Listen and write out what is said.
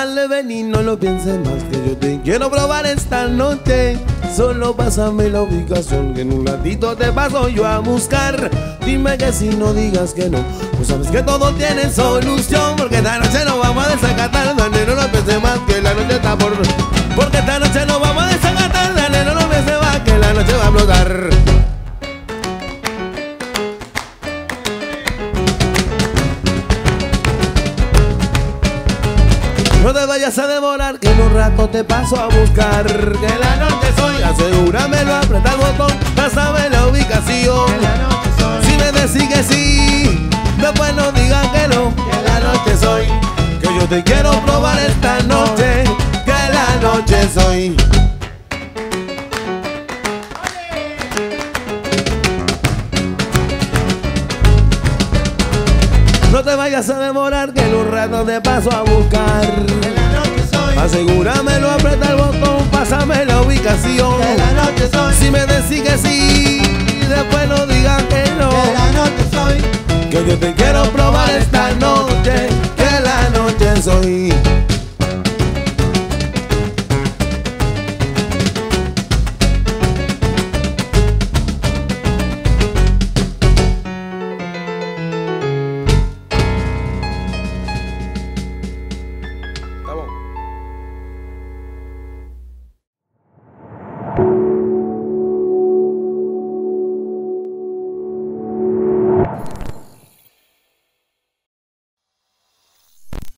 Dale, ven y no lo pienses más, que yo te quiero probar esta noche. Solo pásame la ubicación, que en un ratito te paso yo a buscar. Dime que si no digas que no, pues sabes que todo tiene solución. Porque esta noche no vamos a desacatar, dale, no lo pienses más, que la noche está por... Porque esta noche no vamos a desacatar, dale, no lo pienses más, que la noche va a explotar. No te vayas a demorar, que en un rato te paso a buscar. Que la noche soy, asegúramelo, aprieta el botón, pásame la ubicación. Que la noche soy, Si me decís que sí, después no digan que no. Que la noche soy, que yo te quiero probar esta noche. Que la noche soy. No te vayas a demorar, que en un rato te paso a buscar. que la noche soy, Asegúramelo, aprieta el botón, pásame la ubicación. que la noche soy, Si me decís que sí, después no digan que no. que la noche soy, Que yo te quiero probar esta noche, que la noche soy.